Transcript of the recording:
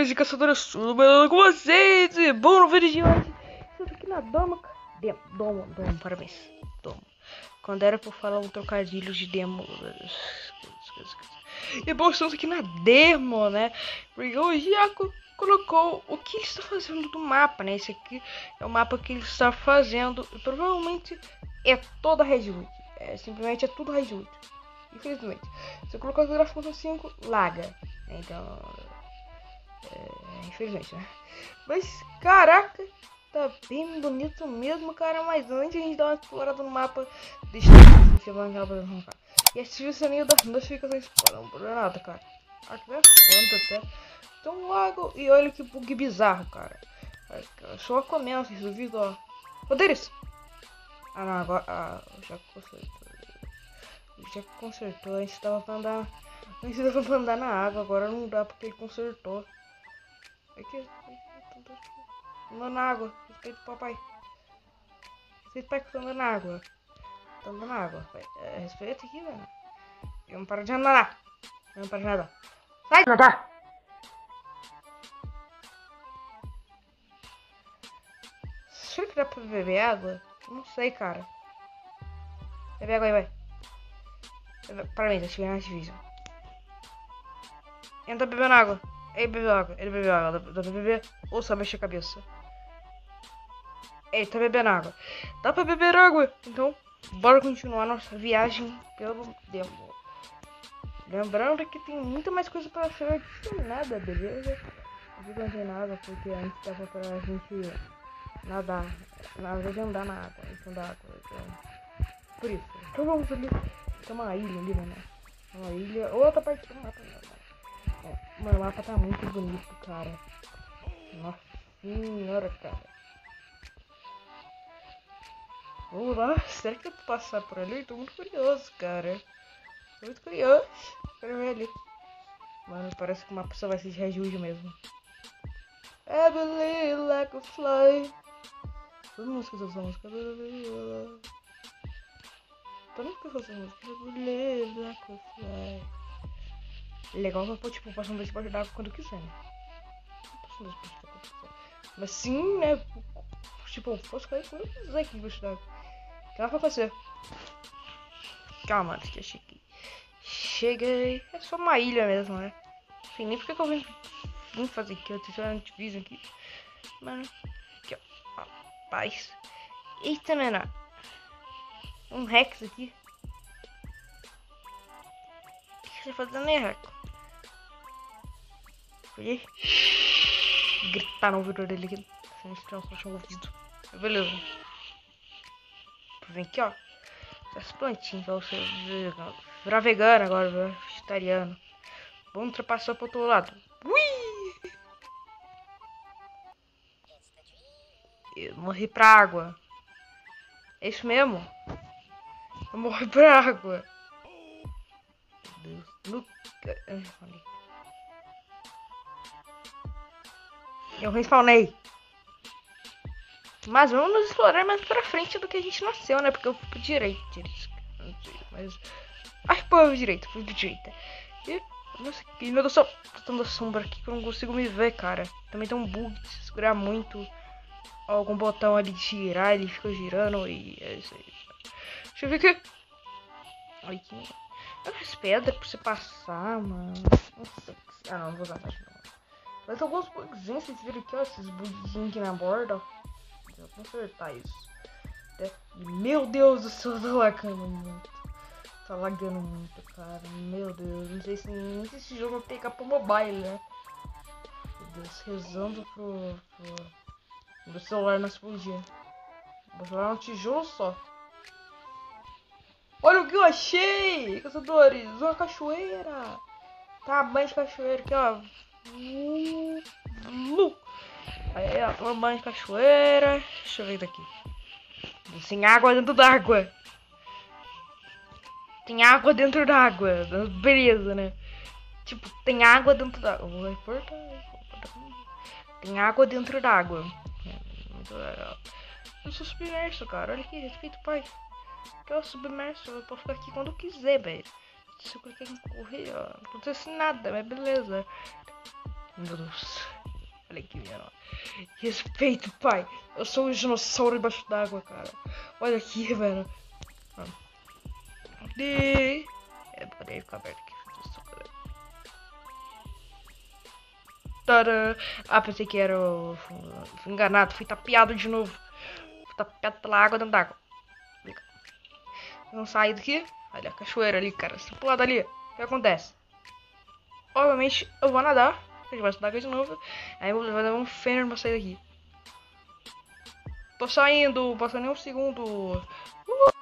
caçadores e caçadoras, tudo bem com vocês? E bom, no vídeo de hoje, estou aqui na Domo, parabéns, Domo. Quando era pra falar um trocadilho de demo. E bom, estamos aqui na demo, né? Porque o Jaco colocou o que ele está fazendo do mapa, né? Esse aqui é o mapa que ele está fazendo. E provavelmente é toda a Redwood. Simplesmente é tudo Redwood. Infelizmente. Se eu colocar o gráfico no 5, laga. Então. Infelizmente, né? Mas, caraca, tá bem bonito mesmo, cara. Mas antes a gente dá uma explorada no mapa, deixa eu chamar aquela pra arrancar. E ative o sininho das notificações para não perder nada, cara. Aqui é planta até. Tem um lago e olha que bug bizarro, cara. Só começa esse vídeo, ó. Poderes! Ah, não, agora. Já consertou. Já consertou. A gente tava pra andar. A gente tava pra andar na água, agora não dá porque ele consertou. Aqui, andando na água, respeito o papai. Respeito o pai que tá andando na água. Tá andando na água. Respeita aqui, velho. Eu não paro de andar. Eu não paro de nadar. Sai! Nadar! Será que dá pra beber água? Não sei, cara. Bebe água aí, vai. Parabéns, ativei na Activision. Ele tá bebendo água. Ele bebeu água. Ele bebeu água. Dá pra beber? Ou só mexer a cabeça? Ele tá bebendo água. Dá pra beber água. Então, bora continuar nossa viagem pelo demo. Lembrando que tem muita mais coisa pra ser adicionada, beleza? Aqui não tem nada porque antes dava pra gente nadar. Na verdade, andar na água. Então, da água. Então, por isso. Então vamos ali. Tem uma ilha ali, né? Uma ilha. Outra parte do mapa. Mano, o mapa tá muito bonito, cara. Nossa senhora, cara. Vamos lá. Será que eu vou passar por ali? Tô muito curioso, cara. Tô muito curioso. Quero ver ali. Mano, parece que o mapa só vai ser de Redwood mesmo. I believe like a fly. Todo mundo escuta essa música. Todo mundo escuta essa música. I believe like a fly. Legal que eu vou, tipo, passar um vez debaixo d'água quando eu quiser, né? Não posso andar debaixo d'água quando eu quiser. Mas sim, né? Tipo, eu posso cair quando eu quiser aqui debaixo d'água. O que ela vai fazer? Calma, antes que eu cheguei. Cheguei. É só uma ilha mesmo, né? Não sei nem porque que eu vim fazer aqui. Eu tenho um diviso aqui. Mano, aqui, ó. Rapaz. Eita, mano. Um Rex aqui. O que você tá fazendo aí, Rex? Olha. Gritar no ouvido dele aqui. Se não tinha ouvido. Beleza. Vem aqui, ó. Essas plantinhas pra você virar vegano agora, vegetariano. Vamos ultrapassar pro outro lado. Ui! Eu morri pra água. É isso mesmo? Eu morri pra água. Meu Deus. Eu respawnei. Mas vamos nos explorar mais pra frente do que a gente nasceu, né? Porque eu fui pro direito. Não sei, mas... Ai, pô, eu direito. Fui pro direita. E... Nossa, que meu Deus do céu. Tá tendo sombra aqui que eu não consigo me ver, cara. Também tem um bug. Se segurar muito algum botão ali de girar, ele fica girando e é isso aí. Deixa eu ver aqui. Olha aqui. As pedras pra você passar, mano. Nossa. Ah, não vou usar mais não. Mas alguns bugzinhos, vocês viram aqui, ó. Esses bugzinhos aqui na borda, ó. Vou consertar isso. Meu Deus do céu, tá lagando muito. Tá lagando muito, cara. Meu Deus. Não sei se esse jogo vai pegar pro mobile, né? Meu Deus, rezando pro meu celular não explodir. Vou jogar um tijolo só. Olha o que eu achei, caçadores. Uma cachoeira. Tá, banho de cachoeira aqui, ó. Aí, ó, uma banho de cachoeira. Deixa eu ver daqui. Sem água dentro d'água. Tem água dentro d'água. Beleza, né? Tipo, tem água dentro d'água. Vou reportar. Tem água dentro d'água. Muito legal. Eu sou submerso, cara. Olha aqui, respeito o pai. Que eu sou submerso. Eu posso ficar aqui quando eu quiser, velho. Se eu clicar em correr, ó, não acontece nada, mas beleza. Meu Deus. Olha aqui, menino. Respeito, pai. Eu sou um dinossauro embaixo d'água, cara. Olha aqui, velho. Peraí, ficar aberto aqui. Tadã. Ah, pensei que era Fui enganado, fui tapeado de novo. Fui tapeado pela água dentro d'água. Vamos sair daqui. Olha a cachoeira ali, cara. Se pular dali, o que acontece? Obviamente, eu vou nadar. Debaixo d'água de novo. Aí eu vou levar um fênix pra sair daqui. Tô saindo, passando nem um segundo.